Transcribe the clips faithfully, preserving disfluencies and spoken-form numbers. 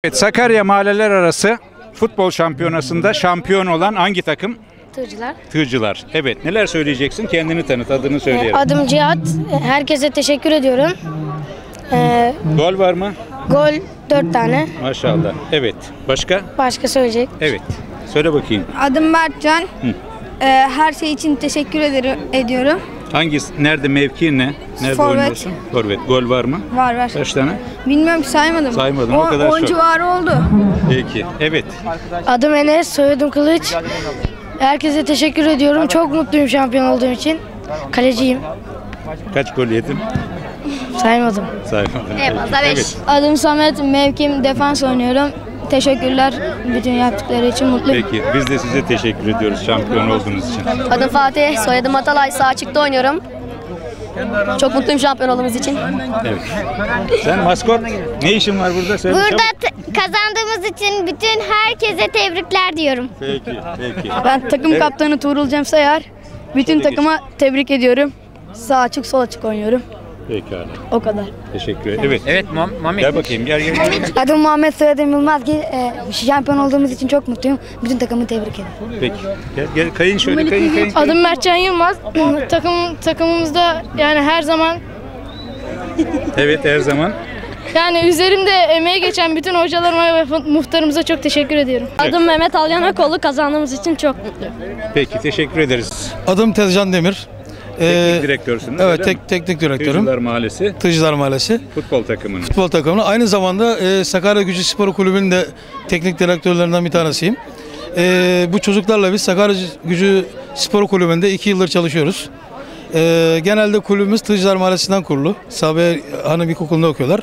Evet, Sakarya Mahalleler Arası futbol şampiyonasında şampiyon olan hangi takım? Tığcılar. Tığcılar. Evet, neler söyleyeceksin? Kendini tanıt, adını söyleyelim. Adım Cihat. Herkese teşekkür ediyorum. Ee, Gol var mı? gol dört tane. Maşallah. Evet. Başka? Başka söyleyecek. Evet. Söyle bakayım. Adım Mertcan. Ee, her şey için teşekkür ederim, ediyorum. Hangisi? Nerede? Mevkiin ne? Nerede Forvet. oynuyorsun? Forvet. Gol var mı? Var var. Kaç tane? Bilmiyorum ki saymadım. Saymadım, o kadar on çok. civarı oldu. Peki. Evet. Adım Enes, soyadım Kılıç. Herkese teşekkür ediyorum. Çok mutluyum şampiyon olduğum için. Kaleciyim. Kaç gol yedin? Saymadım. Saymadım. Evet. Adım Samet. Mevkim defans oynuyorum. Teşekkürler bütün yaptıkları için mutluyum. Peki. Biz de size teşekkür ediyoruz şampiyon olduğunuz için. Adım Fatih, soyadım Atalay, sağ açıkta oynuyorum. Çok mutluyum şampiyon olduğumuz için. Evet. Sen maskot. Ne işin var burada? Söyle Burada çabuk. t- kazandığımız için bütün herkese tebrikler diyorum. Peki. Peki. Ben takım Evet. kaptanı Tuğrul Cem Sayar. Bütün Şöyle takıma tebrik ediyorum. Sağ açık sol açık oynuyorum. Pekala. O kadar. Teşekkür ederim. Evet. Evet Mami. Gel bakayım. Gel gel. gel. Adım Muhammed, soyadım Yılmaz. E, şampiyon olduğumuz için çok mutluyum. Bütün takımı tebrik ederim. Peki. Gel gel. Kayın şöyle. Kayın kayın. Adım Mertcan Yılmaz. Takım takımımızda yani her zaman Evet, her zaman. yani üzerimde emeği geçen bütün hocalarıma ve muhtarımıza çok teşekkür ediyorum. Adım Mehmet Alyan Akoğlu, kazandığımız için çok mutluyum. Peki. Teşekkür ederiz. Adım Tezcan Demir. Teknik Ee, direktörsünüz. evet, öyle tek, mi? teknik direktörüm. Tığcılar Mahallesi Tığcılar Mahallesi futbol takımının. futbol takımının. Aynı zamanda e, Sakarya Gücü Spor Kulübü'nün de teknik direktörlerinden bir tanesiyim. E, bu çocuklarla biz Sakarya Gücü Spor Kulübü'nde iki yıldır çalışıyoruz. E, genelde kulübümüz Tığcılar Mahallesi'nden kurulu. Sabiha Hanım İlkokulu'nda okuyorlar.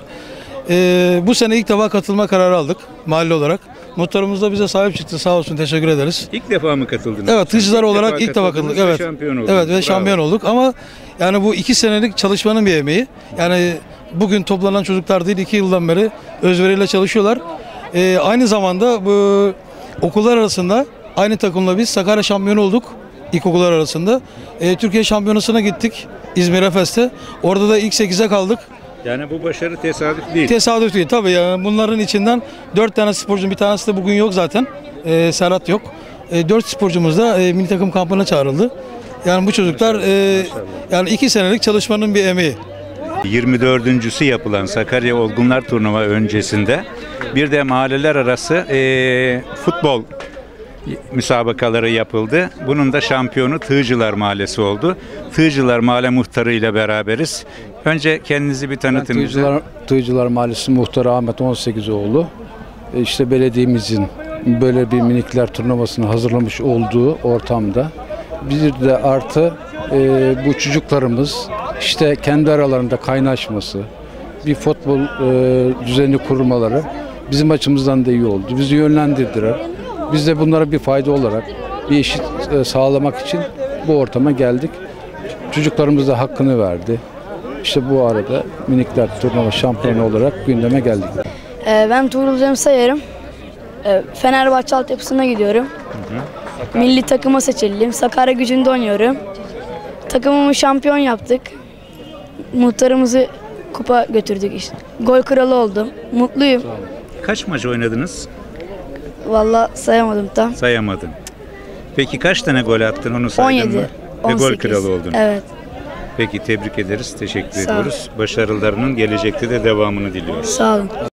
E, bu sene ilk defa katılma kararı aldık mahalle olarak. Muhtarımız da bize sahip çıktı, sağ olsun, teşekkür ederiz. İlk defa mı katıldınız? Evet, Tığcılar olarak ilk defa katıldınız katıldık. ve Evet. şampiyon oldunuz. Evet ve Bravo. şampiyon olduk ama yani bu iki senelik çalışmanın bir emeği. Yani bugün toplanan çocuklar değil, iki yıldan beri özveriyle çalışıyorlar. Ee, aynı zamanda bu okullar arasında aynı takımla biz Sakarya şampiyonu olduk ilkokullar arasında. Ee, Türkiye şampiyonasına gittik İzmir Efes'te. Orada da ilk sekize kaldık. Yani bu başarı tesadüf değil. Tesadüf değil tabii ya. Bunların içinden dört tane sporcunun bir tanesi de bugün yok zaten. Ee, Serhat yok. Ee, dört sporcumuz da e, milli takım kampına çağrıldı. Yani bu çocuklar e, yani iki senelik çalışmanın bir emeği. yirmi dördüncüsü yapılan Sakarya Olgunlar Turnuva öncesinde bir de mahalleler arası e, futbol müsabakaları yapıldı. Bunun da şampiyonu Tığcılar Mahallesi oldu. Tığcılar Mahalle Muhtarı ile beraberiz. Önce kendinizi bir tanıtın. Ben Tığcılar, Tığcılar Mahallesi Muhtarı Ahmet on sekizoğlu. E İşte belediyemizin böyle bir minikler turnuvasını hazırlamış olduğu ortamda bir de artı e, bu çocuklarımız işte kendi aralarında kaynaşması, bir futbol e, düzeni kurmaları bizim açımızdan da iyi oldu. Bizi yönlendirdiler. Biz de bunlara bir fayda olarak bir eşit e, sağlamak için bu ortama geldik. Çocuklarımız da hakkını verdi. İşte bu arada minikler turnuva şampiyonu olarak gündeme geldik. Ee, ben Tuğrul Cem Sayar'ım. Ee, Fenerbahçe altyapısına gidiyorum. Milli takıma seçildim. Sakarya Gücü'nde oynuyorum. Takımımı şampiyon yaptık. Muhtarımızı kupa götürdük işte. Gol kralı oldum. Mutluyum. Kaç maç oynadınız? Vallahi sayamadım tam. Sayamadın. Peki kaç tane gol attın, onu saydın on yedi. mı? Ve on gol sekiz. kralı oldun. Evet. Peki, tebrik ederiz, teşekkür Sağ ol. ediyoruz. Başarılarının gelecekte de devamını diliyoruz. Sağ olun.